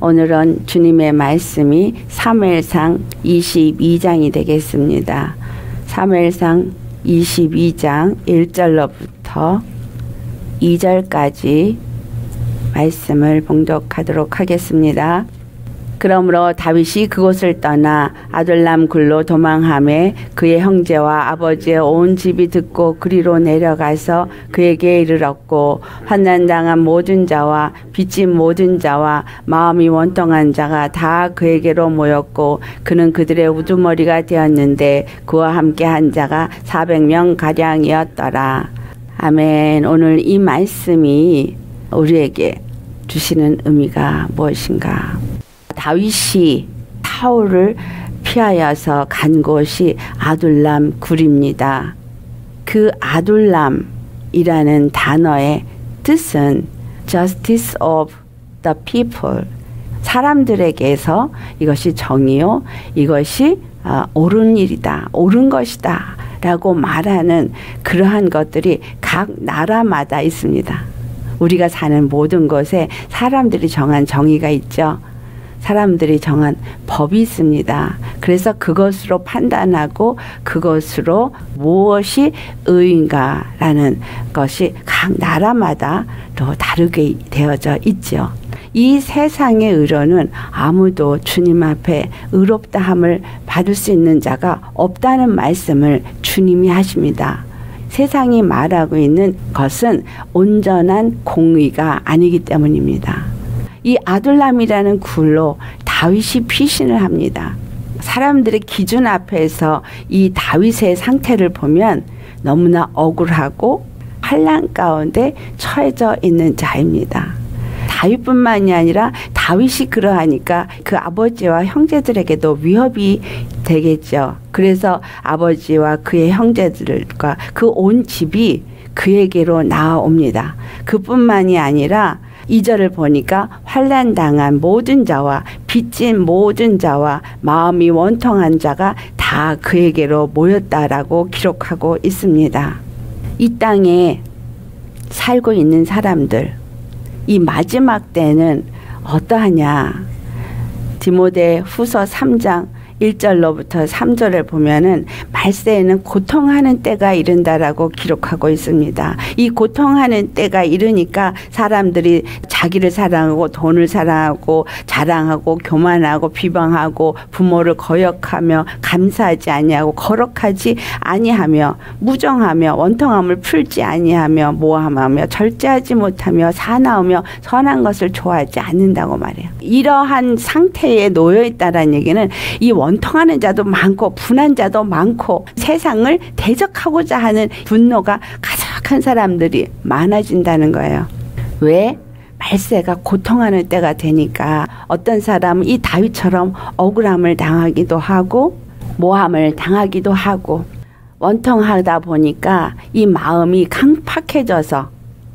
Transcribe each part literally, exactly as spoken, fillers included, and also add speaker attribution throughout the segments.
Speaker 1: 오늘은 주님의 말씀이 사무엘상 이십이 장이 되겠습니다. 사무엘상 이십이 장 일 절로부터 이 절까지 말씀을 봉독하도록 하겠습니다. 그러므로 다윗이 그곳을 떠나 아둘람 굴로 도망하매 그의 형제와 아버지의 온 집이 듣고 그리로 내려가서 그에게 이르렀고 환난당한 모든 자와 빚진 모든 자와 마음이 원통한 자가 다 그에게로 모였고 그는 그들의 우두머리가 되었는데 그와 함께 한 자가 사백 명 가량이었더라. 아멘. 오늘 이 말씀이 우리에게 주시는 의미가 무엇인가? 다윗이 사울을 피하여서 간 곳이 아둘람 굴입니다. 그 아둘람이라는 단어의 뜻은 justice of the people, 사람들에게서 이것이 정의요, 이것이 옳은 일이다, 옳은 것이다 라고 말하는 그러한 것들이 각 나라마다 있습니다. 우리가 사는 모든 곳에 사람들이 정한 정의가 있죠. 사람들이 정한 법이 있습니다. 그래서 그것으로 판단하고 그것으로 무엇이 의인가라는 것이 각 나라마다 또 다르게 되어져 있죠. 이 세상의 의로는 아무도 주님 앞에 의롭다함을 받을 수 있는 자가 없다는 말씀을 주님이 하십니다. 세상이 말하고 있는 것은 온전한 공의가 아니기 때문입니다. 이 아둘람이라는 굴로 다윗이 피신을 합니다. 사람들의 기준 앞에서 이 다윗의 상태를 보면 너무나 억울하고 환난 가운데 처해져 있는 자입니다. 다윗뿐만이 아니라 다윗이 그러하니까 그 아버지와 형제들에게도 위협이 되겠죠. 그래서 아버지와 그의 형제들과 그 온 집이 그에게로 나아옵니다. 그뿐만이 아니라 이 절을 보니까 환난당한 모든 자와 빚진 모든 자와 마음이 원통한 자가 다 그에게로 모였다라고 기록하고 있습니다. 이 땅에 살고 있는 사람들, 이 마지막 때는 어떠하냐? 디모데 후서 삼 장 일 절로부터 삼 절을 보면은 말세에는 고통하는 때가 이른다라고 기록하고 있습니다. 이 고통하는 때가 이르니까 사람들이 자기를 사랑하고 돈을 사랑하고 자랑하고 교만하고 비방하고 부모를 거역하며 감사하지 아니하고 거룩하지 아니하며 무정하며 원통함을 풀지 아니하며 모함하며 절제하지 못하며 사나우며 선한 것을 좋아하지 않는다고 말해요. 이러한 상태에 놓여 있다라는 얘기는 이 원통하는 자도 많고 분한 자도 많고 세상을 대적하고자 하는 분노가 가득한 사람들이 많아진다는 거예요. 왜? 말세가 고통하는 때가 되니까 어떤 사람은 이 다윗처럼 억울함을 당하기도 하고 모함을 당하기도 하고 원통하다 보니까 이 마음이 강팍해져서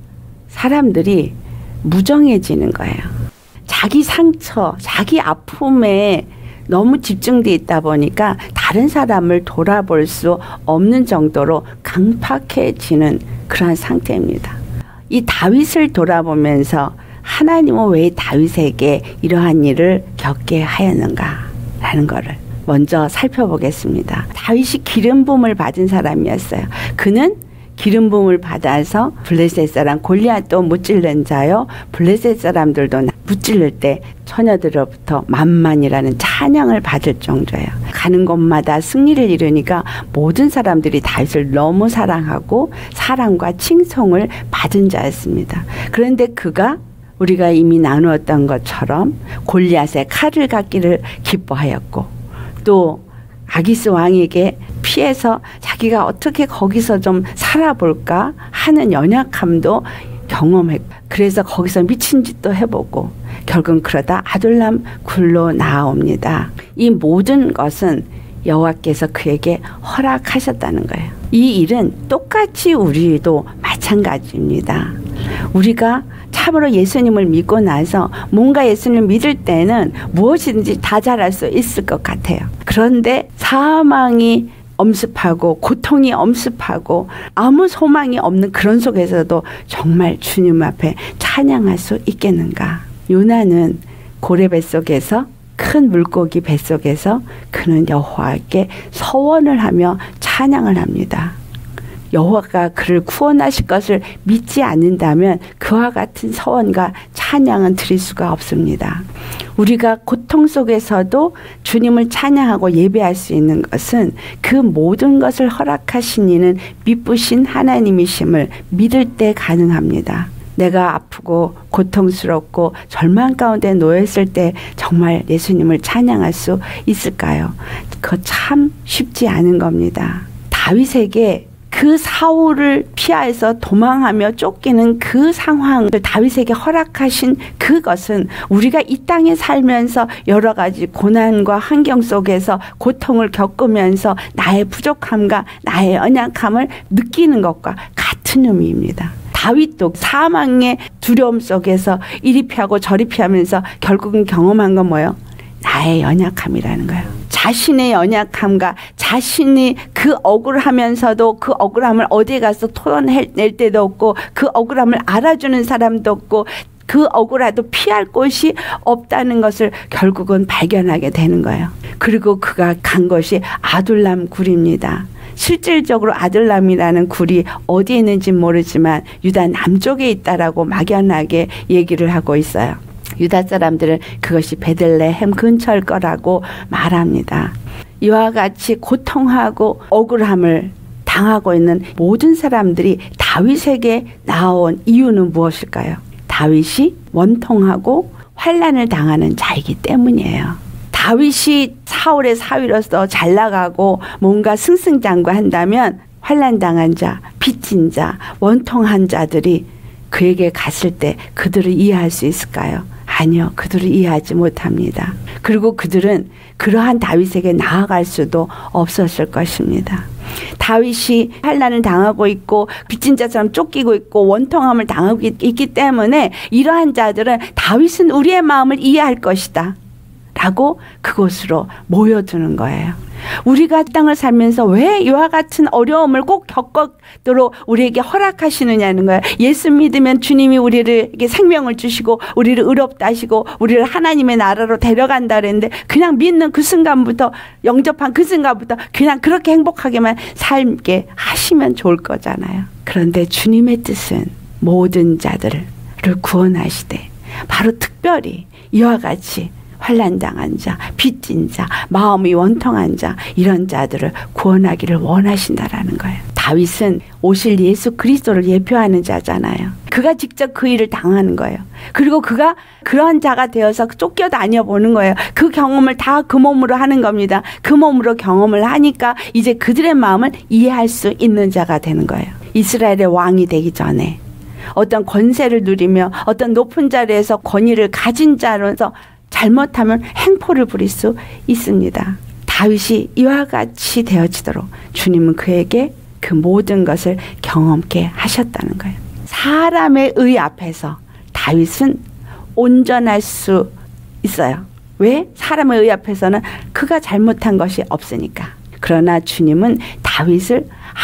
Speaker 1: 사람들이 무정해지는 거예요. 자기 상처, 자기 아픔에 너무 집중되어 있다 보니까 다른 사람을 돌아볼 수 없는 정도로 강팍해지는 그런 상태입니다. 이 다윗을 돌아보면서 하나님은 왜 다윗에게 이러한 일을 겪게 하였는가 라는 것을 먼저 살펴보겠습니다. 다윗이 기름 부음을 받은 사람이었어요. 그는 기름 부음을 받아서 블레셋 사람 골리앗도 무찔른 자요. 블레셋 사람들도 무찔릴 때 처녀들로부터 만만이라는 찬양을 받을 정도예요. 가는 곳마다 승리를 이루니까 모든 사람들이 다윗을 너무 사랑하고 사랑과 칭송을 받은 자였습니다. 그런데 그가 우리가 이미 나누었던 것처럼 골리앗의 칼을 갖기를 기뻐하였고 또 아기스 왕에게 피해서 자기가 어떻게 거기서 좀 살아볼까 하는 연약함도 경험했고 그래서 거기서 미친 짓도 해보고 결국은 그러다 아둘람 굴로 나아옵니다. 이 모든 것은 여호와께서 그에게 허락하셨다는 거예요. 이 일은 똑같이 우리도 마찬가지입니다. 우리가 참으로 예수님을 믿고 나서 뭔가 예수님을 믿을 때는 무엇이든지 다 잘할 수 있을 것 같아요. 그런데 사망이 엄습하고 고통이 엄습하고 아무 소망이 없는 그런 속에서도 정말 주님 앞에 찬양할 수 있겠는가? 요나는 고래 뱃속에서 큰 물고기 뱃속에서 그는 여호와께 서원을 하며 찬양을 합니다. 여호와가 그를 구원하실 것을 믿지 않는다면 그와 같은 서원과 찬양은 드릴 수가 없습니다. 우리가 고통 속에서도 주님을 찬양하고 예배할 수 있는 것은 그 모든 것을 허락하신 이는 미쁘신 하나님이심을 믿을 때 가능합니다. 내가 아프고 고통스럽고 절망 가운데 놓였을 때 정말 예수님을 찬양할 수 있을까요? 그거 참 쉽지 않은 겁니다. 다윗에게 그 사울을 피하여서 도망하며 쫓기는 그 상황을 다윗에게 허락하신 그것은 우리가 이 땅에 살면서 여러 가지 고난과 환경 속에서 고통을 겪으면서 나의 부족함과 나의 연약함을 느끼는 것과 같은 의미입니다. 다윗도 사망의 두려움 속에서 이리 피하고 저리 피하면서 결국은 경험한 건 뭐예요? 나의 연약함이라는 거예요. 자신의 연약함과 자신이 그 억울하면서도 그 억울함을 어디에 가서 토해낼 때도 없고 그 억울함을 알아주는 사람도 없고 그 억울해도 피할 곳이 없다는 것을 결국은 발견하게 되는 거예요. 그리고 그가 간 것이 아둘람 굴입니다. 실질적으로 아둘람이라는 굴이 어디에 있는지 모르지만 유다 남쪽에 있다라고 막연하게 얘기를 하고 있어요. 유다 사람들은 그것이 베들레헴 근처일 거라고 말합니다. 이와 같이 고통하고 억울함을 당하고 있는 모든 사람들이 다윗에게 나온 이유는 무엇일까요? 다윗이 원통하고 환난을 당하는 자이기 때문이에요. 다윗이 사울의 사위로서 잘 나가고 뭔가 승승장구한다면 환난 당한 자, 빚진 자, 원통한 자들이 그에게 갔을 때 그들을 이해할 수 있을까요? 아니요. 그들을 이해하지 못합니다. 그리고 그들은 그러한 다윗에게 나아갈 수도 없었을 것입니다. 다윗이 환난을 당하고 있고 빚진 자처럼 쫓기고 있고 원통함을 당하고 있기 때문에 이러한 자들은 다윗은 우리의 마음을 이해할 것이다 라고 그곳으로 모여드는 거예요. 우리가 땅을 살면서 왜 이와 같은 어려움을 꼭 겪도록 우리에게 허락하시느냐는 거예요. 예수 믿으면 주님이 우리에게 생명을 주시고 우리를 의롭다 하시고 우리를 하나님의 나라로 데려간다 그랬는데 그냥 믿는 그 순간부터 영접한 그 순간부터 그냥 그렇게 행복하게만 살게 하시면 좋을 거잖아요. 그런데 주님의 뜻은 모든 자들을 구원하시되 바로 특별히 이와 같이 환난당한 자, 빚진 자, 마음이 원통한 자 이런 자들을 구원하기를 원하신다라는 거예요. 다윗은 오실 예수 그리스도를 예표하는 자잖아요. 그가 직접 그 일을 당하는 거예요. 그리고 그가 그런 자가 되어서 쫓겨다녀 보는 거예요. 그 경험을 다 그 몸으로 하는 겁니다. 그 몸으로 경험을 하니까 이제 그들의 마음을 이해할 수 있는 자가 되는 거예요. 이스라엘의 왕이 되기 전에 어떤 권세를 누리며 어떤 높은 자리에서 권위를 가진 자로서 잘못하면 행포를 부릴 수 있습니다. 다윗이 이와 같이 되어지도록 주님은 그에게 그 모든 것을 경험케 하셨다는 거예요. 사람의 의 앞에서 다윗은 온전할 수 있어요. 왜? 사람의 의 앞에서는 그가 잘못한 것이 없으니까. 그러나 주님은 다윗을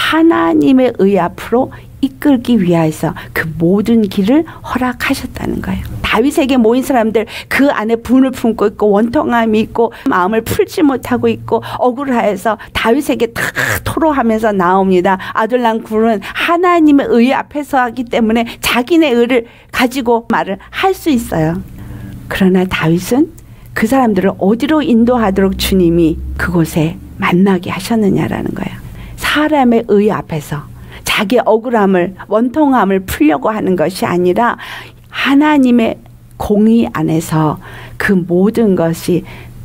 Speaker 1: 하나님의 의 앞으로 이끌기 위하여서 그 모든 길을 허락하셨다는 거예요. 다윗에게 모인 사람들 그 안에 분을 품고 있고 원통함이 있고 마음을 풀지 못하고 있고 억울해서 다윗에게 다 토로하면서 나옵니다. 아둘람 굴은 하나님의 의 앞에서 하기 때문에 자기네 의를 가지고 말을 할 수 있어요. 그러나 다윗은 그 사람들을 어디로 인도하도록 주님이 그곳에 만나게 하셨느냐라는 거예요. 사람의 의 앞에서 자기 억울함을 원통함을 풀려고 하는 것이 아니라 하나님의 공의 안에서 그 모든 것이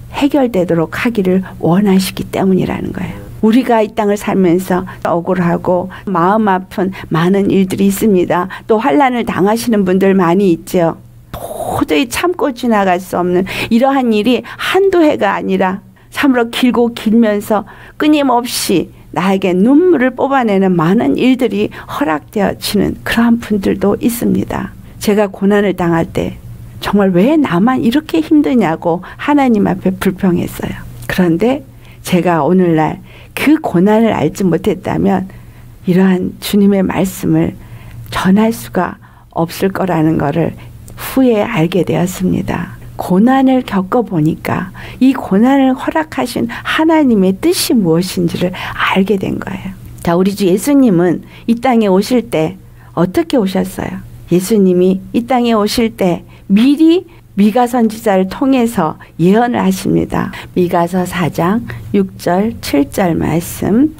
Speaker 1: 해결되도록 하기를 원하시기 때문이라는 거예요. 우리가 이 땅을 살면서 억울하고 마음 아픈 많은 일들이 있습니다. 또 환난을 당하시는 분들 많이 있죠. 도저히 참고 지나갈 수 없는 이러한 일이 한두 해가 아니라 참으로 길고 길면서 끊임없이 나에게 눈물을 뽑아내는 많은 일들이 허락되어지는 그러한 분들도 있습니다. 제가 고난을 당할 때 정말 왜 나만 이렇게 힘드냐고 하나님 앞에 불평했어요. 그런데 제가 오늘날 그 고난을 알지 못했다면 이러한 주님의 말씀을 전할 수가 없을 거라는 것을 후에 알게 되었습니다. 고난을 겪어보니까 이 고난을 허락하신 하나님의 뜻이 무엇인지를 알게 된 거예요. 자, 우리 주 예수님은 이 땅에 오실 때 어떻게 오셨어요? 예수님이 이 땅에 오실 때 미리 미가 선지자를 통해서 예언을 하십니다. 미가서 사 장 육 절 칠 절 말씀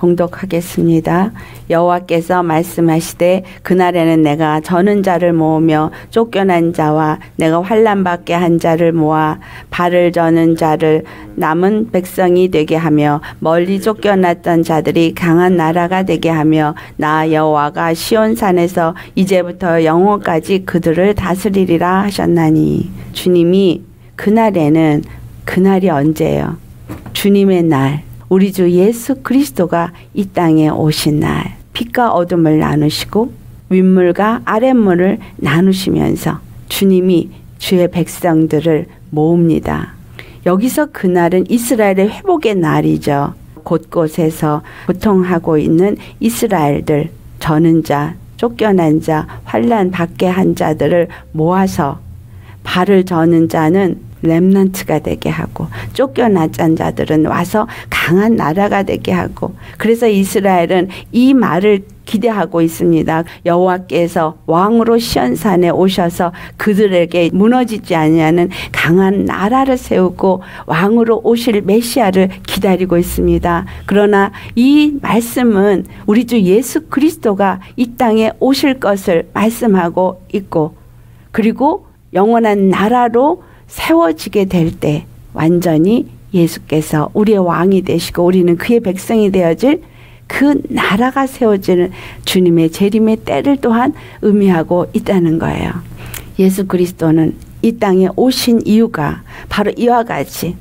Speaker 1: 봉독하겠습니다. 여호와께서 말씀하시되 그날에는 내가 저는 자를 모으며 쫓겨난 자와 내가 환난 받게 한 자를 모아 발을 저는 자를 남은 백성이 되게 하며 멀리 쫓겨났던 자들이 강한 나라가 되게 하며 나 여호와가 시온산에서 이제부터 영원까지 그들을 다스리리라 하셨나니. 주님이 그날에는, 그날이 언제예요? 주님의 날, 우리 주 예수 그리스도가 이 땅에 오신 날, 빛과 어둠을 나누시고 윗물과 아랫물을 나누시면서 주님이 주의 백성들을 모읍니다. 여기서 그날은 이스라엘의 회복의 날이죠. 곳곳에서 고통하고 있는 이스라엘들, 저는 자, 쫓겨난 자, 환난 받게 한 자들을 모아서 발을 저는 자는 렘넌트가 되게 하고 쫓겨났던 자들은 와서 강한 나라가 되게 하고, 그래서 이스라엘은 이 말을 기대하고 있습니다. 여호와께서 왕으로 시온산에 오셔서 그들에게 무너지지 아니하는 강한 나라를 세우고 왕으로 오실 메시아를 기다리고 있습니다. 그러나 이 말씀은 우리 주 예수 그리스도가 이 땅에 오실 것을 말씀하고 있고, 그리고 영원한 나라로 세워지게 될 때 완전히 예수께서 우리의 왕이 되시고 우리는 그의 백성이 되어질 그 나라가 세워지는 주님의 재림의 때를 또한 의미하고 있다는 거예요. 예수 그리스도는 이 땅에 오신 이유가 바로 이와 같이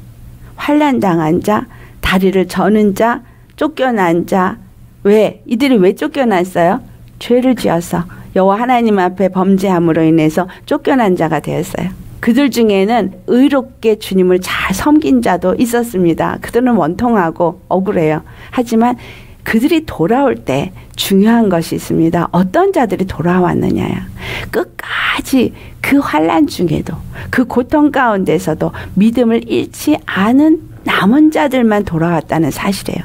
Speaker 1: 환난당한 자, 다리를 저는 자, 쫓겨난 자. 왜? 이들이 왜 쫓겨났어요? 죄를 지어서 여호와 하나님 앞에 범죄함으로 인해서 쫓겨난 자가 되었어요. 그들 중에는 의롭게 주님을 잘 섬긴 자도 있었습니다. 그들은 원통하고 억울해요. 하지만 그들이 돌아올 때 중요한 것이 있습니다. 어떤 자들이 돌아왔느냐요. 끝까지 그 환난 중에도 그 고통 가운데서도 믿음을 잃지 않은 남은 자들만 돌아왔다는 사실이에요.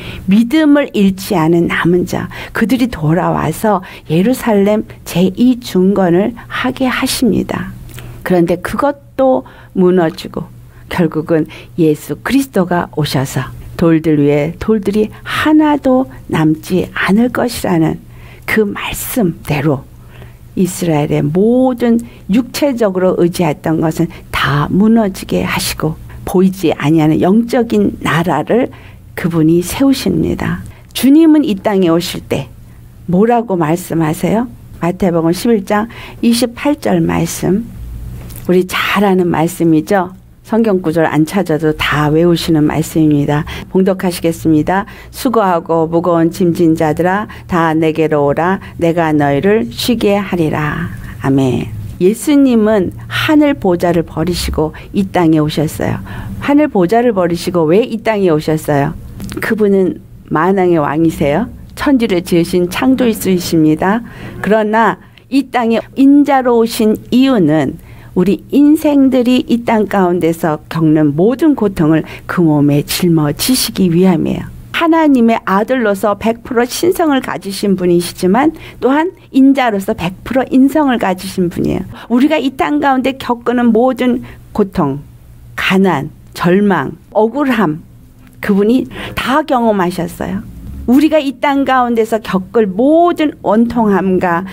Speaker 1: 믿음을 잃지 않은 남은 자, 그들이 돌아와서 예루살렘 제이 중건을 하게 하십니다. 그런데 그것도 무너지고 결국은 예수 그리스도가 오셔서 돌들 위에 돌들이 하나도 남지 않을 것이라는 그 말씀대로 이스라엘의 모든 육체적으로 의지했던 것은 다 무너지게 하시고 보이지 아니하는 영적인 나라를 그분이 세우십니다. 주님은 이 땅에 오실 때 뭐라고 말씀하세요? 마태복음 십일 장 이십팔 절 말씀, 우리 잘 아는 말씀이죠. 성경 구절 안 찾아도 다 외우시는 말씀입니다. 봉독하시겠습니다. 수고하고 무거운 짐진 자들아 다 내게로 오라. 내가 너희를 쉬게 하리라. 아멘. 예수님은 하늘 보좌를 버리시고 이 땅에 오셨어요. 하늘 보좌를 버리시고 왜 이 땅에 오셨어요? 그분은 만왕의 왕이세요. 천지를 지으신 창조주이십니다. 그러나 이 땅에 인자로 오신 이유는 우리 인생들이 이 땅 가운데서 겪는 모든 고통을 그 몸에 짊어지시기 위함이에요. 하나님의 아들로서 백 퍼센트 신성을 가지신 분이시지만 또한 인자로서 백 퍼센트 인성을 가지신 분이에요. 우리가 이 땅 가운데 겪는 모든 고통, 가난, 절망, 억울함, 그분이 다 경험하셨어요. 우리가 이 땅 가운데서 겪을 모든 원통함과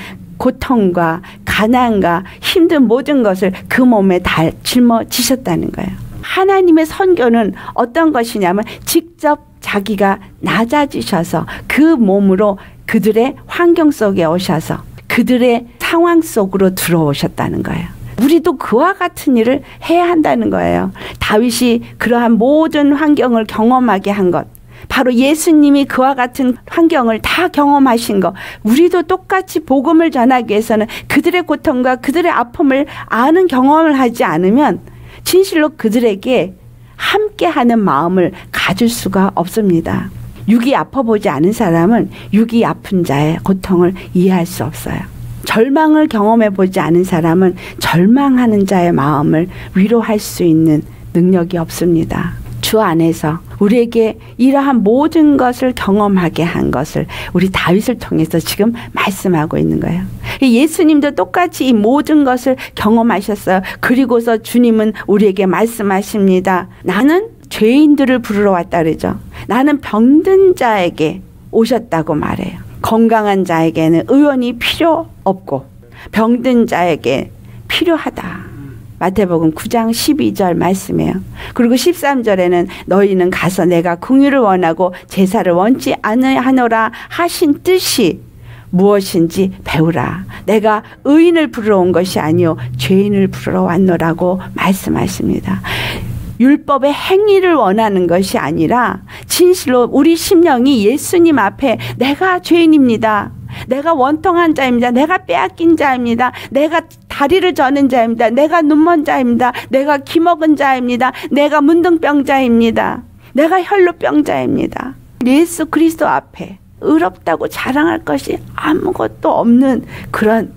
Speaker 1: 고통과 가난과 힘든 모든 것을 그 몸에 다 짊어지셨다는 거예요. 하나님의 선교는 어떤 것이냐면 직접 자기가 낮아지셔서 그 몸으로 그들의 환경 속에 오셔서 그들의 상황 속으로 들어오셨다는 거예요. 우리도 그와 같은 일을 해야 한다는 거예요. 다윗이 그러한 모든 환경을 경험하게 한 것, 바로 예수님이 그와 같은 환경을 다 경험하신 것, 우리도 똑같이 복음을 전하기 위해서는 그들의 고통과 그들의 아픔을 아는 경험을 하지 않으면 진실로 그들에게 함께하는 마음을 가질 수가 없습니다. 육이 아파보지 않은 사람은 육이 아픈 자의 고통을 이해할 수 없어요. 절망을 경험해 보지 않은 사람은 절망하는 자의 마음을 위로할 수 있는 능력이 없습니다. 주 안에서 우리에게 이러한 모든 것을 경험하게 한 것을 우리 다윗을 통해서 지금 말씀하고 있는 거예요. 예수님도 똑같이 이 모든 것을 경험하셨어요. 그리고서 주님은 우리에게 말씀하십니다. 나는 죄인들을 부르러 왔다 그러죠. 나는 병든 자에게 오셨다고 말해요. 건강한 자에게는 의원이 필요 없고 병든 자에게 필요하다. 마태복음 구 장 십이 절 말씀이에요. 그리고 십삼 절에는 너희는 가서 내가 긍휼을 원하고 제사를 원치 아니하노라 하신 뜻이 무엇인지 배우라. 내가 의인을 부르러 온 것이 아니요 죄인을 부르러 왔노라고 말씀하십니다. 율법의 행위를 원하는 것이 아니라 진실로 우리 심령이 예수님 앞에 내가 죄인입니다. 내가 원통한 자입니다. 내가 빼앗긴 자입니다. 내가 다리를 저는 자입니다. 내가 눈먼 자입니다. 내가 기먹은 자입니다. 내가 문둥병자입니다. 내가 혈루병자입니다. 예수 그리스도 앞에 의롭다고 자랑할 것이 아무것도 없는 그런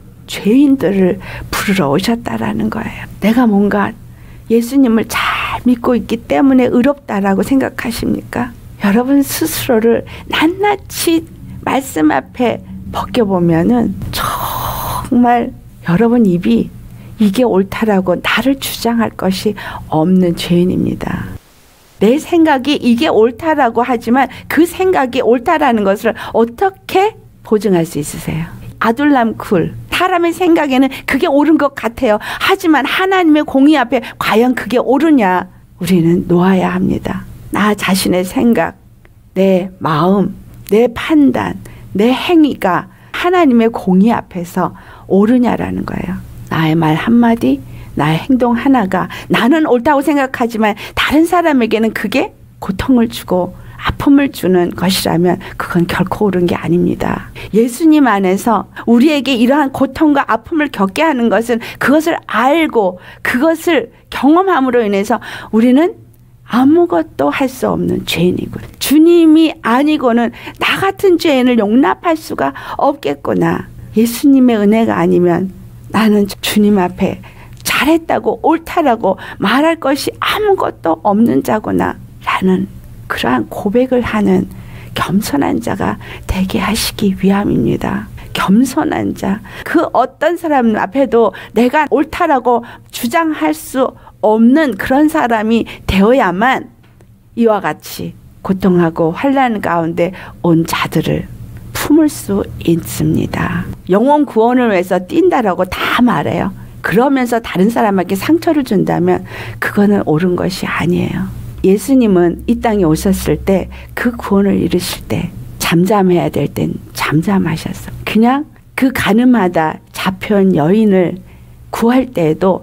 Speaker 1: 죄인들을 부르러 오셨다라는 거예요. 내가 뭔가 예수님을 잘 믿고 있기 때문에 의롭다라고 생각하십니까? 여러분 스스로를 낱낱이 말씀 앞에 벗겨보면은 정말 여러분 입이 이게 옳다라고 나를 주장할 것이 없는 죄인입니다. 내 생각이 이게 옳다라고 하지만 그 생각이 옳다라는 것을 어떻게 보증할 수 있으세요? 아둘람 쿨. 사람의 생각에는 그게 옳은 것 같아요. 하지만 하나님의 공의 앞에 과연 그게 옳으냐? 우리는 놓아야 합니다. 나 자신의 생각, 내 마음, 내 판단, 내 행위가 하나님의 공의 앞에서 옳으냐라는 거예요. 나의 말 한마디, 나의 행동 하나가 나는 옳다고 생각하지만 다른 사람에게는 그게 고통을 주고 아픔을 주는 것이라면 그건 결코 옳은 게 아닙니다. 예수님 안에서 우리에게 이러한 고통과 아픔을 겪게 하는 것은 그것을 알고 그것을 경험함으로 인해서 우리는 아무것도 할 수 없는 죄인이고 주님이 아니고는 나 같은 죄인을 용납할 수가 없겠구나. 예수님의 은혜가 아니면 나는 주님 앞에 잘했다고 옳다라고 말할 것이 아무것도 없는 자구나 라는 그러한 고백을 하는 겸손한 자가 되게 하시기 위함입니다. 겸손한 자. 그 어떤 사람 앞에도 내가 옳다라고 주장할 수 없는 그런 사람이 되어야만 이와 같이 고통하고 환난 가운데 온 자들을 품을 수 있습니다. 영혼 구원을 위해서 뛴다라고 다 말해요. 그러면서 다른 사람에게 상처를 준다면 그거는 옳은 것이 아니에요. 예수님은 이 땅에 오셨을 때 그 구원을 이루실 때 잠잠해야 될 땐 잠잠하셨어. 그냥 그 가늠하다 잡혀온 여인을 구할 때에도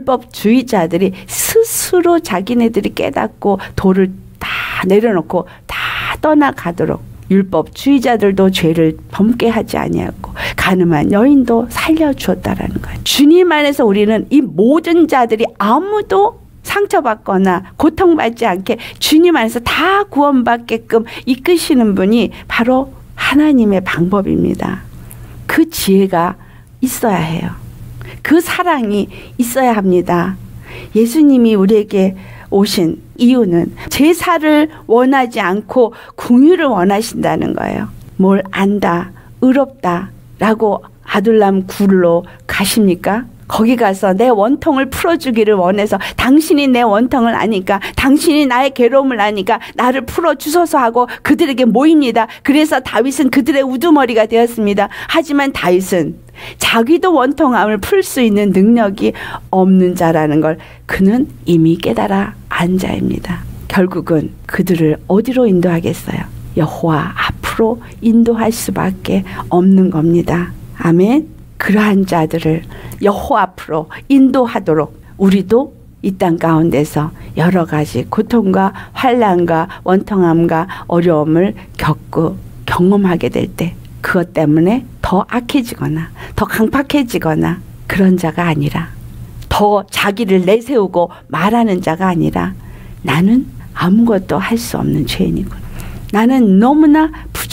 Speaker 1: 율법주의자들이 스스로 자기네들이 깨닫고 돌을 다 내려놓고 다 떠나가도록 율법주의자들도 죄를 범게 하지 아니하고 가늠한 여인도 살려주었다라는 거예요. 주님 안에서 우리는 이 모든 자들이 아무도 상처받거나 고통받지 않게 주님 안에서 다 구원받게끔 이끄시는 분이 바로 하나님의 방법입니다. 그 지혜가 있어야 해요. 그 사랑이 있어야 합니다. 예수님이 우리에게 오신 이유는 제사를 원하지 않고 긍휼을 원하신다는 거예요. 뭘 안다, 의롭다 라고 아둘람 굴로 가십니까? 거기 가서 내 원통을 풀어주기를 원해서 당신이 내 원통을 아니까 당신이 나의 괴로움을 아니까 나를 풀어주소서 하고 그들에게 모입니다. 그래서 다윗은 그들의 우두머리가 되었습니다. 하지만 다윗은 자기도 원통함을 풀 수 있는 능력이 없는 자라는 걸 그는 이미 깨달아 안 자입니다. 결국은 그들을 어디로 인도하겠어요? 여호와 앞으로 인도할 수밖에 없는 겁니다. 아멘. 그러한 자들을 여호와 앞으로 인도하도록 우리도 이 땅 가운데서 여러 가지 고통과 환난과 원통함과 어려움을 겪고 경험하게 될 때 그것 때문에 더 악해지거나 더 강팍해지거나 그런 자가 아니라 더 자기를 내세우고 말하는 자가 아니라 나는 아무것도 할 수 없는 죄인이군. 나는 너무나 부족해.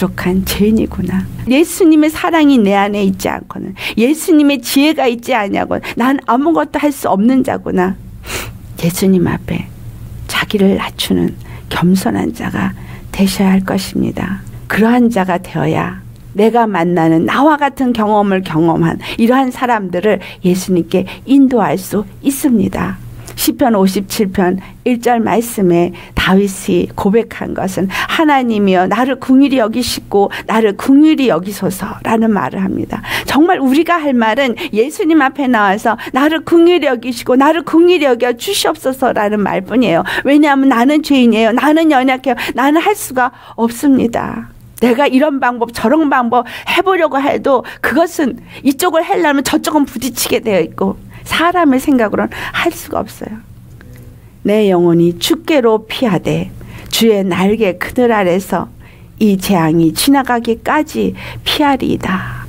Speaker 1: 부족한 죄인이구나. 예수님의 사랑이 내 안에 있지 않고는, 예수님의 지혜가 있지 않냐고, 난 아무것도 할 수 없는 자구나. 예수님 앞에 자기를 낮추는 겸손한 자가 되셔야 할 것입니다. 그러한 자가 되어야 내가 만나는 나와 같은 경험을 경험한 이러한 사람들을 예수님께 인도할 수 있습니다. 시편 오십칠 편 일 절 말씀에 다윗이 고백한 것은 하나님이여 나를 긍휼히 여기시고 나를 긍휼히 여기소서라는 말을 합니다. 정말 우리가 할 말은 예수님 앞에 나와서 나를 긍휼히 여기시고 나를 긍휼히 여겨 주시옵소서라는 말뿐이에요. 왜냐하면 나는 죄인이에요. 나는 연약해요. 나는 할 수가 없습니다. 내가 이런 방법 저런 방법 해보려고 해도 그것은 이쪽을 하려면 저쪽은 부딪히게 되어 있고 사람의 생각으로는 할 수가 없어요. 내 영혼이 주께로 피하되 주의 날개 그늘 아래서 이 재앙이 지나가기까지 피하리이다.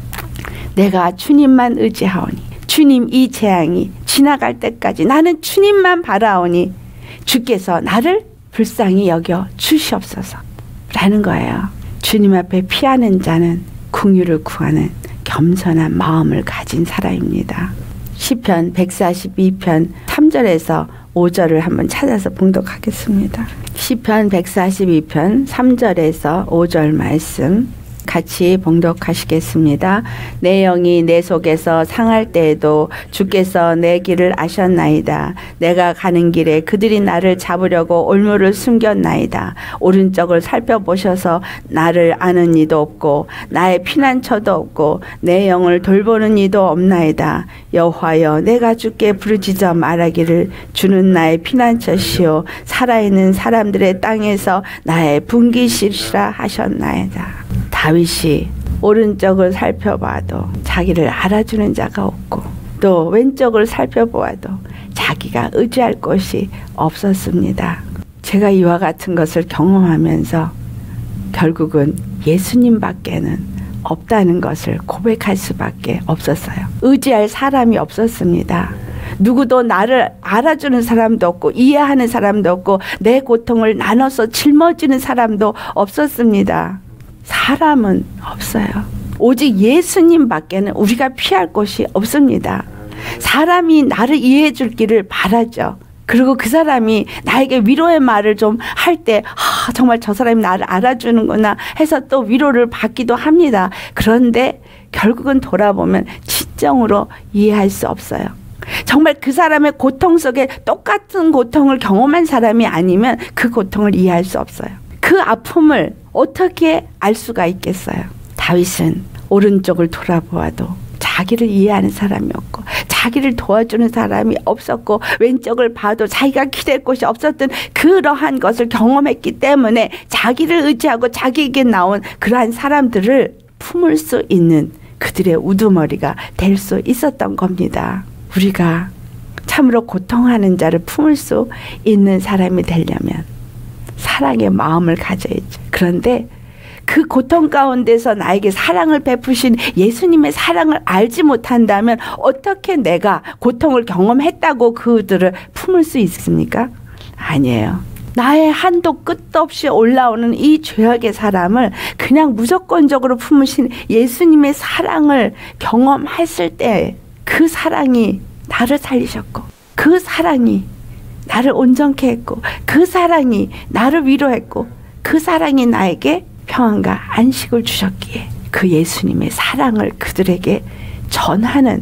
Speaker 1: 내가 주님만 의지하오니 주님 이 재앙이 지나갈 때까지 나는 주님만 바라오니 주께서 나를 불쌍히 여겨 주시옵소서 라는 거예요. 주님 앞에 피하는 자는 긍휼을 구하는 겸손한 마음을 가진 사람입니다. 시편 백사십이 편 삼 절에서 오 절을 한번 찾아서 봉독하겠습니다. 시편 백사십이 편 삼 절에서 오 절 말씀 같이 봉독하시겠습니다. 내 영이 내 속에서 상할 때에도 주께서 내 길을 아셨나이다. 내가 가는 길에 그들이 나를 잡으려고 올무를 숨겼나이다. 오른쪽을 살펴보셔서 나를 아는 이도 없고 나의 피난처도 없고 내 영을 돌보는 이도 없나이다. 여호와여 내가 주께 부르짖어 말하기를 주는 나의 피난처시오 살아있는 사람들의 땅에서 나의 분기시리라 하셨나이다. 다윗이 오른쪽을 살펴봐도 자기를 알아주는 자가 없고 또 왼쪽을 살펴보아도 자기가 의지할 곳이 없었습니다. 제가 이와 같은 것을 경험하면서 결국은 예수님밖에는 없다는 것을 고백할 수밖에 없었어요. 의지할 사람이 없었습니다. 누구도 나를 알아주는 사람도 없고 이해하는 사람도 없고 내 고통을 나눠서 짊어지는 사람도 없었습니다. 사람은 없어요. 오직 예수님밖에는 우리가 피할 곳이 없습니다. 사람이 나를 이해해 줄 길을 바라죠. 그리고 그 사람이 나에게 위로의 말을 좀 할 때 아, 정말 저 사람이 나를 알아주는구나 해서 또 위로를 받기도 합니다. 그런데 결국은 돌아보면 진정으로 이해할 수 없어요. 정말 그 사람의 고통 속에 똑같은 고통을 경험한 사람이 아니면 그 고통을 이해할 수 없어요. 그 아픔을 어떻게 알 수가 있겠어요? 다윗은 오른쪽을 돌아보아도 자기를 이해하는 사람이 없고 자기를 도와주는 사람이 없었고 왼쪽을 봐도 자기가 기댈 곳이 없었던 그러한 것을 경험했기 때문에 자기를 의지하고 자기에게 나온 그러한 사람들을 품을 수 있는 그들의 우두머리가 될 수 있었던 겁니다. 우리가 참으로 고통하는 자를 품을 수 있는 사람이 되려면 사랑의 마음을 가져야죠. 그런데 그 고통 가운데서 나에게 사랑을 베푸신 예수님의 사랑을 알지 못한다면 어떻게 내가 고통을 경험했다고 그들을 품을 수 있습니까? 아니에요. 나의 한도 끝도 없이 올라오는 이 죄악의 사람을 그냥 무조건적으로 품으신 예수님의 사랑을 경험했을 때 그 사랑이 나를 살리셨고 그 사랑이 나를 온전케 했고 그 사랑이 나를 위로했고 그 사랑이 나에게 평안과 안식을 주셨기에 그 예수님의 사랑을 그들에게 전하는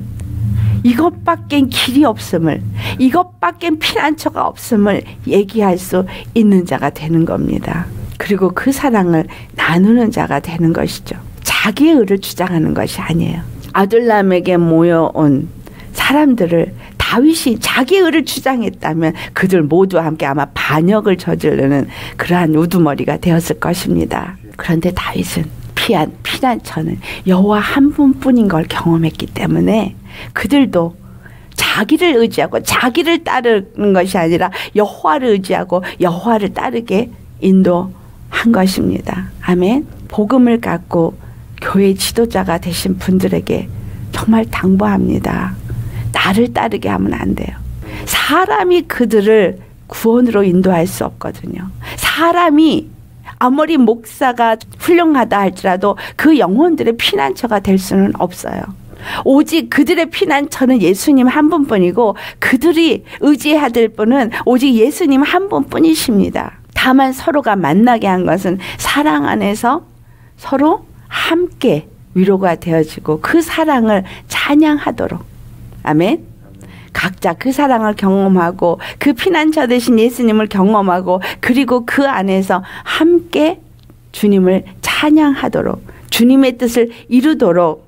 Speaker 1: 이것밖엔 길이 없음을 이것밖엔 피난처가 없음을 얘기할 수 있는 자가 되는 겁니다. 그리고 그 사랑을 나누는 자가 되는 것이죠. 자기의 의를 주장하는 것이 아니에요. 아둘람에게 모여온 사람들을 다윗이 자기의 의를 주장했다면 그들 모두 함께 아마 반역을 저지르는 그러한 우두머리가 되었을 것입니다. 그런데 다윗은 피한 피난처는 여호와 한 분뿐인 걸 경험했기 때문에 그들도 자기를 의지하고 자기를 따르는 것이 아니라 여호와를 의지하고 여호와를 따르게 인도한 것입니다. 아멘. 복음을 갖고 교회 지도자가 되신 분들에게 정말 당부합니다. 나를 따르게 하면 안 돼요. 사람이 그들을 구원으로 인도할 수 없거든요. 사람이 아무리 목사가 훌륭하다 할지라도 그 영혼들의 피난처가 될 수는 없어요. 오직 그들의 피난처는 예수님 한 분뿐이고 그들이 의지해야 될 분은 오직 예수님 한 분뿐이십니다. 다만 서로가 만나게 한 것은 사랑 안에서 서로 함께 위로가 되어지고 그 사랑을 찬양하도록. 아멘. 각자 그 사랑을 경험하고 그 피난처 되신 예수님을 경험하고 그리고 그 안에서 함께 주님을 찬양하도록 주님의 뜻을 이루도록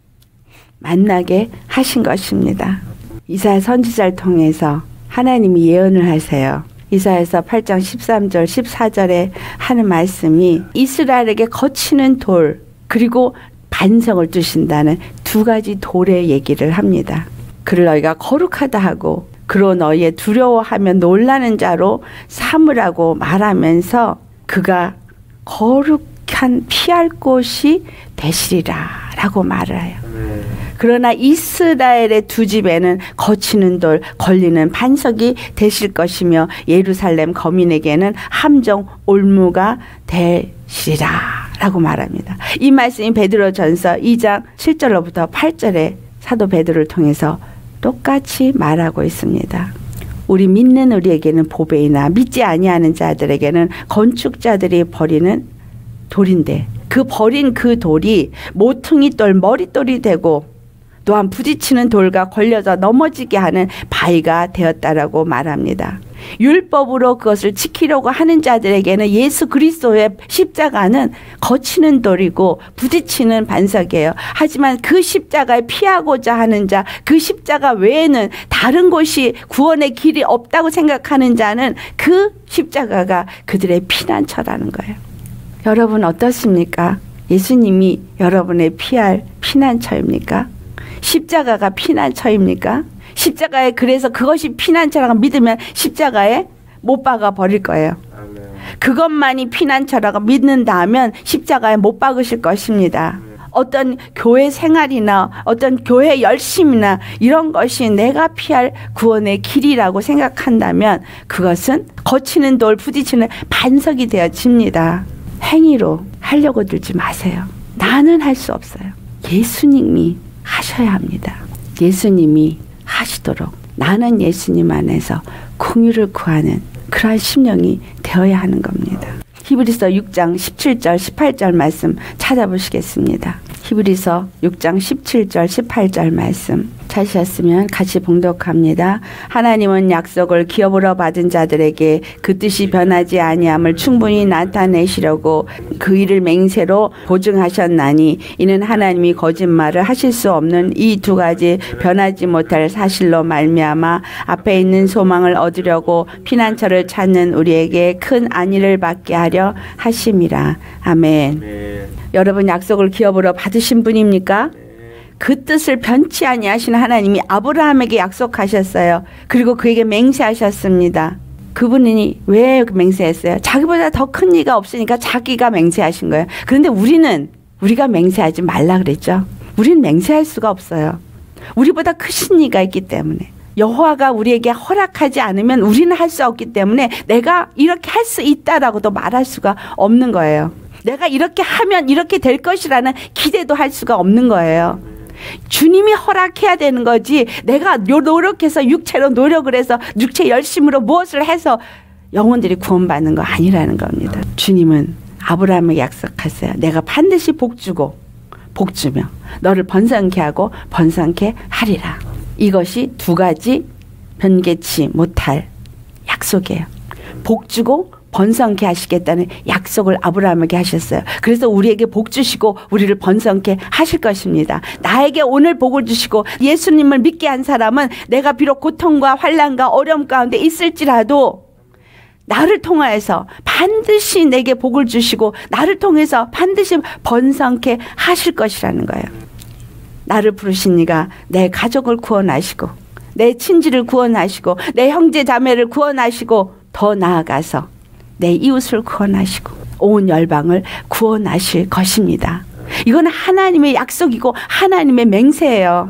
Speaker 1: 만나게 하신 것입니다. 이사야 선지자를 통해서 하나님이 예언을 하세요. 이사야서 팔 장 십삼 절 십사 절에 하는 말씀이 이스라엘에게 거치는 돌 그리고 반석을 주신다는 두 가지 돌의 얘기를 합니다. 그를 너희가 거룩하다 하고 그로 너희의 두려워하며 놀라는 자로 삼으라고 말하면서 그가 거룩한 피할 곳이 되시리라 라고 말을 해요. 그러나 이스라엘의 두 집에는 거치는 돌, 걸리는 반석이 되실 것이며 예루살렘 거민에게는 함정 올무가 되시리라 라고 말합니다. 이 말씀이 베드로전서 이 장 칠 절로부터 팔 절에 사도 베드로를 통해서 똑같이 말하고 있습니다. 우리 믿는 우리에게는 보배이나 믿지 아니하는 자들에게는 건축자들이 버리는 돌인데 그 버린 그 돌이 모퉁이 돌 머릿돌이 되고 또한 부딪히는 돌과 걸려서 넘어지게 하는 바위가 되었다라고 말합니다. 율법으로 그것을 지키려고 하는 자들에게는 예수 그리스도의 십자가는 거치는 돌이고 부딪히는 반석이에요. 하지만 그 십자가에 피하고자 하는 자, 그 십자가 외에는 다른 곳이 구원의 길이 없다고 생각하는 자는 그 십자가가 그들의 피난처라는 거예요. 여러분 어떻습니까? 예수님이 여러분의 피할 피난처입니까? 십자가가 피난처입니까? 십자가에 그래서 그것이 피난처라고 믿으면 십자가에 못 박아 버릴 거예요. 아멘. 그것만이 피난처라고 믿는다면 십자가에 못 박으실 것입니다. 아멘. 어떤 교회 생활이나 어떤 교회 열심이나 이런 것이 내가 피할 구원의 길이라고 생각한다면 그것은 거치는 돌 부딪히는 반석이 되어집니다. 행위로 하려고 들지 마세요. 나는 할 수 없어요. 예수님이 하셔야 합니다. 예수님이 하시도록 나는 예수님 안에서 긍휼을 구하는 그러한 심령이 되어야 하는 겁니다. 히브리서 육 장 십칠 절 십팔 절 말씀 찾아보시겠습니다. 히브리서 육 장 십칠 절 십팔 절 말씀 찾으셨으면 같이 봉독합니다. 하나님은 약속을 기업으로 받은 자들에게 그 뜻이 변하지 아니함을 충분히 나타내시려고 그 일을 맹세로 보증하셨나니 이는 하나님이 거짓말을 하실 수 없는 이 두 가지 변하지 못할 사실로 말미암아 앞에 있는 소망을 얻으려고 피난처를 찾는 우리에게 큰 안위를 받게 하려 하심이라. 아멘. 아멘. 여러분 약속을 기업으로 받으신 분입니까? 그 뜻을 변치 아니하시는 하나님이 아브라함에게 약속하셨어요. 그리고 그에게 맹세하셨습니다. 그분이 왜 맹세했어요? 자기보다 더 큰 이가 없으니까 자기가 맹세하신 거예요. 그런데 우리는 우리가 맹세하지 말라 그랬죠. 우리는 맹세할 수가 없어요. 우리보다 크신 이가 있기 때문에. 여호와가 우리에게 허락하지 않으면 우리는 할 수 없기 때문에 내가 이렇게 할 수 있다라고도 말할 수가 없는 거예요. 내가 이렇게 하면 이렇게 될 것이라는 기대도 할 수가 없는 거예요. 주님이 허락해야 되는 거지 내가 노력해서 육체로 노력을 해서 육체 열심으로 무엇을 해서 영혼들이 구원받는 거 아니라는 겁니다. 주님은 아브라함에게 약속하세요. 내가 반드시 복 주고 복 주며 너를 번성케 하고 번성케 하리라. 이것이 두 가지 변개치 못할 약속이에요. 복 주고 번성케 하시겠다는 약속을 아브라함에게 하셨어요. 그래서 우리에게 복 주시고 우리를 번성케 하실 것입니다. 나에게 오늘 복을 주시고 예수님을 믿게 한 사람은 내가 비록 고통과 환난과 어려움 가운데 있을지라도 나를 통하여서 반드시 내게 복을 주시고 나를 통해서 반드시 번성케 하실 것이라는 거예요. 나를 부르신 이가 내 가족을 구원하시고 내 친지를 구원하시고 내 형제 자매를 구원하시고 더 나아가서 내 이웃을 구원하시고 온 열방을 구원하실 것입니다. 이건 하나님의 약속이고 하나님의 맹세예요.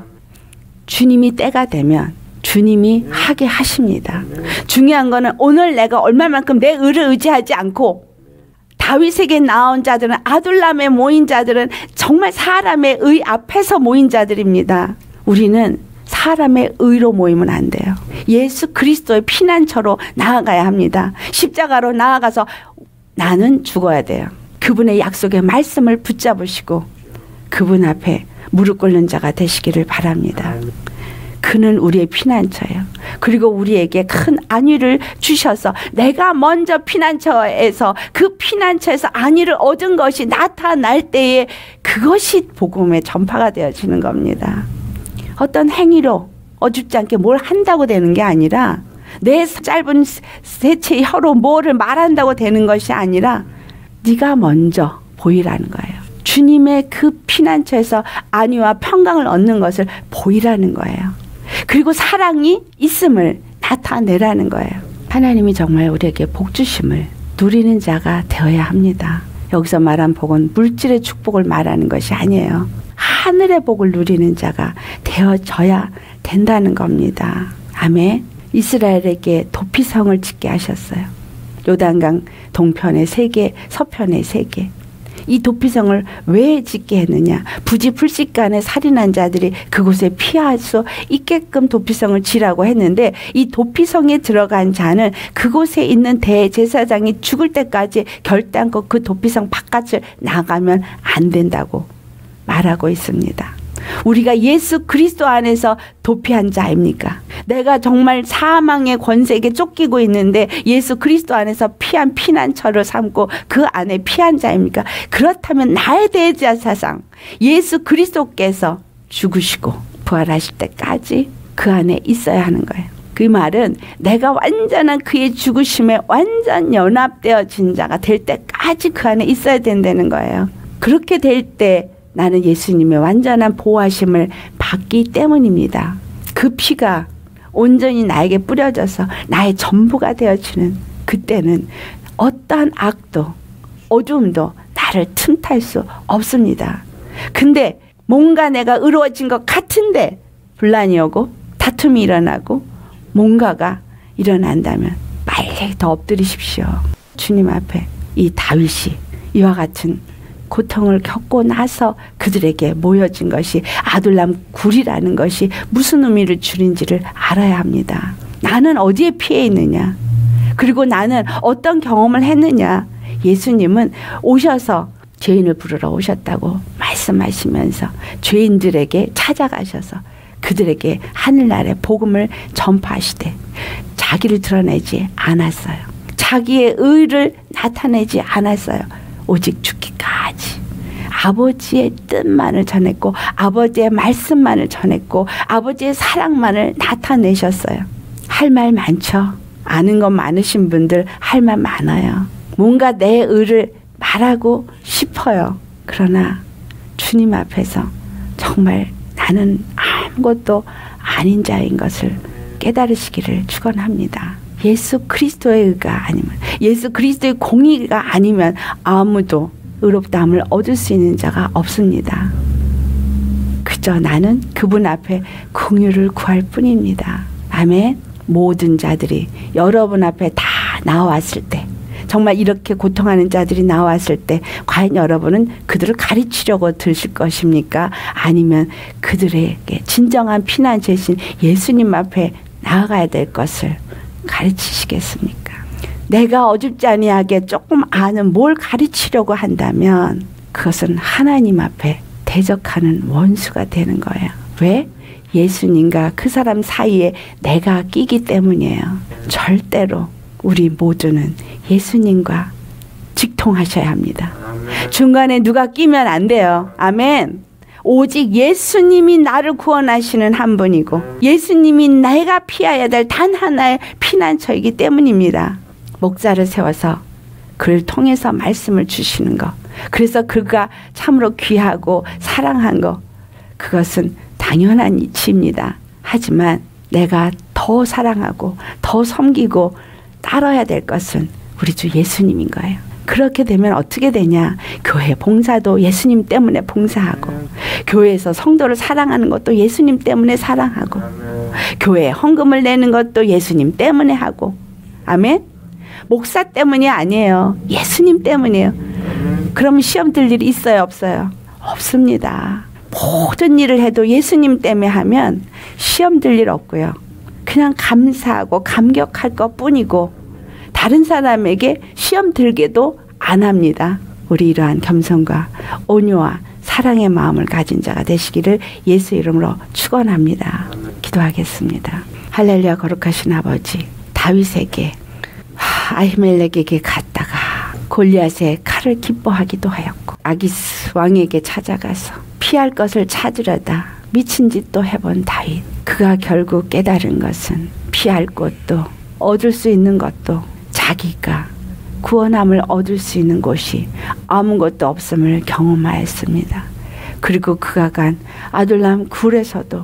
Speaker 1: 주님이 때가 되면 주님이 하게 하십니다. 중요한 거는 오늘 내가 얼마만큼 내 의를 의지하지 않고 다윗에게 나온 자들은, 아둘람에 모인 자들은 정말 사람의 의 앞에서 모인 자들입니다. 우리는 사람의 의로 모이면 안 돼요. 예수 그리스도의 피난처로 나아가야 합니다. 십자가로 나아가서 나는 죽어야 돼요. 그분의 약속의 말씀을 붙잡으시고 그분 앞에 무릎 꿇는 자가 되시기를 바랍니다. 그는 우리의 피난처예요. 그리고 우리에게 큰 안위를 주셔서 내가 먼저 피난처에서, 그 피난처에서 안위를 얻은 것이 나타날 때에 그것이 복음의 전파가 되어지는 겁니다. 어떤 행위로 어줍지 않게 뭘 한다고 되는 게 아니라, 내 짧은 세체의 혀로 뭐를 말한다고 되는 것이 아니라 네가 먼저 보이라는 거예요. 주님의 그 피난처에서 안위와 평강을 얻는 것을 보이라는 거예요. 그리고 사랑이 있음을 나타내라는 거예요. 하나님이 정말 우리에게 복 주심을 누리는 자가 되어야 합니다. 여기서 말한 복은 물질의 축복을 말하는 것이 아니에요. 하늘의 복을 누리는 자가 되어져야 된다는 겁니다. 아멘. 이스라엘에게 도피성을 짓게 하셨어요. 요단강 동편에 세 개, 서편에 세 개. 이 도피성을 왜 짓게 했느냐? 부지불식간에 살인한 자들이 그곳에 피할 수 있게끔 도피성을 지라고 했는데, 이 도피성에 들어간 자는 그곳에 있는 대제사장이 죽을 때까지 결단코 그 도피성 바깥을 나가면 안 된다고 말하고 있습니다. 우리가 예수 그리스도 안에서 도피한 자입니까? 내가 정말 사망의 권세에게 쫓기고 있는데 예수 그리스도 안에서 피한 피난처를 삼고 그 안에 피한 자입니까? 그렇다면 나의 대제사장 예수 그리스도께서 죽으시고 부활하실 때까지 그 안에 있어야 하는 거예요. 그 말은 내가 완전한 그의 죽으심에 완전 연합되어진 자가 될 때까지 그 안에 있어야 된다는 거예요. 그렇게 될 때 나는 예수님의 완전한 보호하심을 받기 때문입니다. 그 피가 온전히 나에게 뿌려져서 나의 전부가 되어지는 그때는 어떠한 악도 어둠도 나를 틈탈 수 없습니다. 근데 뭔가 내가 의로워진 것 같은데 분란이 오고 다툼이 일어나고 뭔가가 일어난다면 빨리 더 엎드리십시오. 주님 앞에 이 다윗이 이와 같은 고통을 겪고 나서 그들에게 모여진 것이 아둘람 굴이라는 것이 무슨 의미를 주는지를 알아야 합니다. 나는 어디에 피해 있느냐? 그리고 나는 어떤 경험을 했느냐? 예수님은 오셔서 죄인을 부르러 오셨다고 말씀하시면서 죄인들에게 찾아가셔서 그들에게 하늘나라의 복음을 전파하시되 자기를 드러내지 않았어요. 자기의 의를 나타내지 않았어요. 오직 죽기까지 아버지의 뜻만을 전했고 아버지의 말씀만을 전했고 아버지의 사랑만을 나타내셨어요. 할 말 많죠. 아는 것 많으신 분들 할 말 많아요. 뭔가 내 의를 말하고 싶어요. 그러나 주님 앞에서 정말 나는 아무것도 아닌 자인 것을 깨달으시기를 축원합니다. 예수 그리스도의 의가 아니면 예수 그리스도의 공의가 아니면 아무도 의롭다함을 얻을 수 있는 자가 없습니다. 그저 나는 그분 앞에 긍휼을 구할 뿐입니다. 아멘. 모든 자들이 여러분 앞에 다 나왔을 때 정말 이렇게 고통하는 자들이 나왔을 때 과연 여러분은 그들을 가르치려고 드실 것입니까? 아니면 그들에게 진정한 피난처이신 예수님 앞에 나아가야 될 것을 가르치시겠습니까? 내가 어줍지 아니하게 조금 아는 뭘 가르치려고 한다면 그것은 하나님 앞에 대적하는 원수가 되는 거예요. 왜? 예수님과 그 사람 사이에 내가 끼기 때문이에요. 절대로 우리 모두는 예수님과 직통하셔야 합니다. 중간에 누가 끼면 안 돼요. 아멘. 오직 예수님이 나를 구원하시는 한 분이고 예수님이 내가 피해야 될 단 하나의 피난처이기 때문입니다. 목자를 세워서 그를 통해서 말씀을 주시는 것, 그래서 그가 참으로 귀하고 사랑한 것, 그것은 당연한 이치입니다. 하지만 내가 더 사랑하고 더 섬기고 따라야 될 것은 우리 주 예수님인 거예요. 그렇게 되면 어떻게 되냐? 교회 봉사도 예수님 때문에 봉사하고 교회에서 성도를 사랑하는 것도 예수님 때문에 사랑하고 교회에 헌금을 내는 것도 예수님 때문에 하고 아멘? 목사 때문이 아니에요. 예수님 때문이에요. 그러면 시험 들 일이 있어요, 없어요? 없습니다. 모든 일을 해도 예수님 때문에 하면 시험 들 일 없고요. 그냥 감사하고 감격할 것뿐이고 다른 사람에게 시험 들게도 안 합니다. 우리 이러한 겸손과 온유와 사랑의 마음을 가진 자가 되시기를 예수 이름으로 축원합니다. 기도하겠습니다. 할렐루야. 거룩하신 아버지, 다윗에게 아히멜렉에게 갔다가 골리앗의 칼을 기뻐하기도 하였고 아기스 왕에게 찾아가서 피할 것을 찾으려다 미친 짓도 해본 다윗. 그가 결국 깨달은 것은 피할 곳도 얻을 수 있는 것도 자기가 구원함을 얻을 수 있는 곳이 아무것도 없음을 경험하였습니다. 그리고 그가 간 아둘람 굴에서도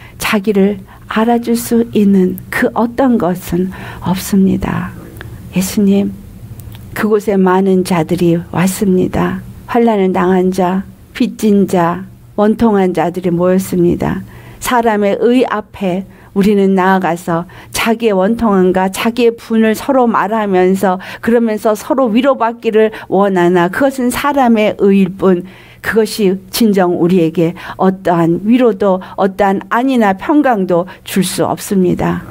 Speaker 1: 자기를 알아줄 수 있는 그 어떤 것은 없습니다. 예수님, 그곳에 많은 자들이 왔습니다. 환난을 당한 자, 빚진 자, 원통한 자들이 모였습니다. 사람의 의 앞에 우리는 나아가서 자기의 원통함과 자기의 분을 서로 말하면서 그러면서 서로 위로받기를 원하나 그것은 사람의 의일 뿐 그것이 진정 우리에게 어떠한 위로도 어떠한 안이나 평강도 줄 수 없습니다.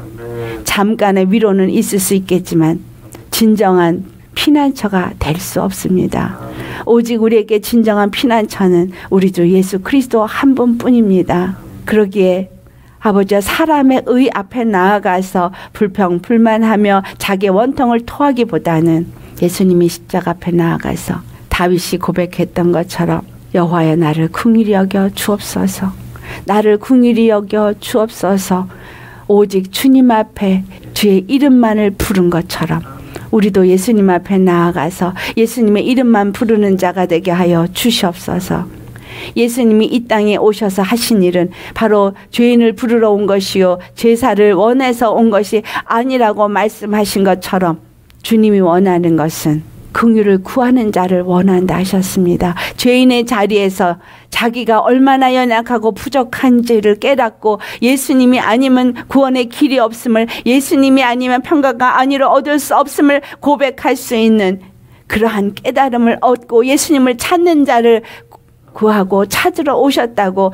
Speaker 1: 잠깐의 위로는 있을 수 있겠지만 진정한 피난처가 될 수 없습니다. 오직 우리에게 진정한 피난처는 우리 주 예수 그리스도 한 분뿐입니다. 그러기에 아버지와 사람의 의 앞에 나아가서 불평 불만하며 자기의 원통을 토하기보다는 예수님이 십자가 앞에 나아가서 다윗이 고백했던 것처럼 여호와여 나를 긍휼히 여겨 주옵소서. 나를 긍휼히 여겨 주옵소서. 오직 주님 앞에 주의 이름만을 부른 것처럼 우리도 예수님 앞에 나아가서 예수님의 이름만 부르는 자가 되게 하여 주시옵소서. 예수님이 이 땅에 오셔서 하신 일은 바로 죄인을 부르러 온 것이요 제사를 원해서 온 것이 아니라고 말씀하신 것처럼 주님이 원하는 것은 긍휼을 구하는 자를 원한다 하셨습니다. 죄인의 자리에서 자기가 얼마나 연약하고 부족한지를 깨닫고 예수님이 아니면 구원의 길이 없음을, 예수님이 아니면 평강과 안위를 얻을 수 없음을 고백할 수 있는 그러한 깨달음을 얻고 예수님을 찾는 자를 구하고 찾으러 오셨다고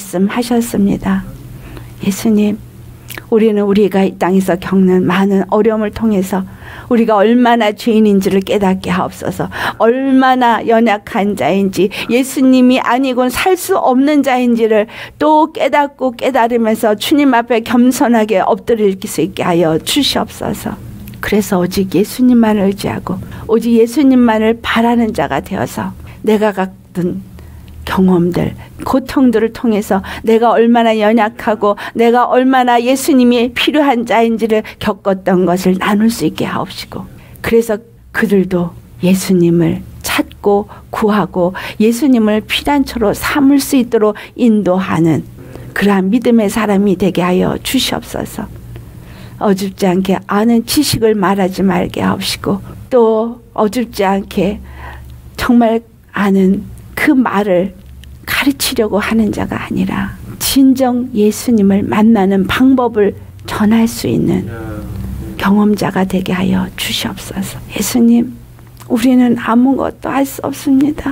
Speaker 1: 말씀하셨습니다. 예수님, 우리는 우리가 이 땅에서 겪는 많은 어려움을 통해서 우리가 얼마나 죄인인지를 깨닫게 하옵소서. 얼마나 연약한 자인지, 예수님이 아니고는 살 수 없는 자인지를 또 깨닫고 깨달으면서 주님 앞에 겸손하게 엎드릴 수 있게 하여 주시옵소서. 그래서 오직 예수님만을 의지하고 오직 예수님만을 바라는 자가 되어서 내가 갖던 경험들, 고통들을 통해서 내가 얼마나 연약하고 내가 얼마나 예수님이 필요한 자인지를 겪었던 것을 나눌 수 있게 하옵시고, 그래서 그들도 예수님을 찾고 구하고 예수님을 피난처로 삼을 수 있도록 인도하는 그러한 믿음의 사람이 되게 하여 주시옵소서. 어줍지 않게 아는 지식을 말하지 말게 하옵시고, 또 어줍지 않게 정말 아는 그 말을 가르치려고 하는 자가 아니라 진정 예수님을 만나는 방법을 전할 수 있는 경험자가 되게 하여 주시옵소서. 예수님, 우리는 아무것도 할 수 없습니다.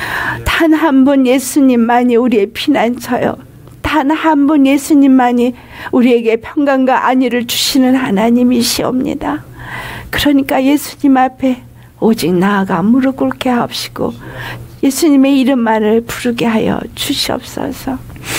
Speaker 1: 단 한 분 예수님만이 우리의 피난처요. 단 한 분 예수님만이 우리에게 평강과 안위를 주시는 하나님이시옵니다. 그러니까 예수님 앞에 오직 나아가 무릎 꿇게 하옵시고 예수님의 이름만을 부르게 하여 주시옵소서.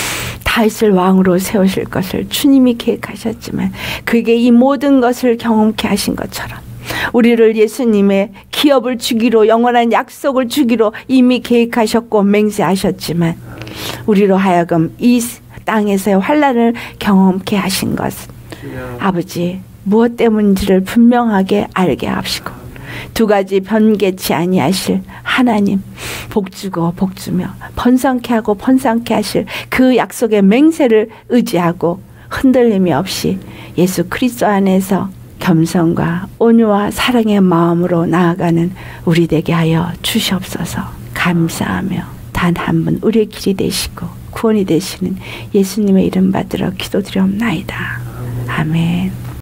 Speaker 1: 다윗을 왕으로 세우실 것을 주님이 계획하셨지만 그게 이 모든 것을 경험케 하신 것처럼 우리를 예수님의 기업을 주기로, 영원한 약속을 주기로 이미 계획하셨고 맹세하셨지만 우리로 하여금 이 땅에서의 환난을 경험케 하신 것은 아버지 무엇 때문인지를 분명하게 알게 하시고 두 가지 변개치 아니하실 하나님, 복주고 복주며 번성케 하고 번성케 하실 그 약속의 맹세를 의지하고 흔들림이 없이 예수 그리스도 안에서 겸손과 온유와 사랑의 마음으로 나아가는 우리 되게 하여 주시옵소서. 감사하며 단 한 분 우리의 길이 되시고 구원이 되시는 예수님의 이름 받들어 기도드리옵나이다. 아멘.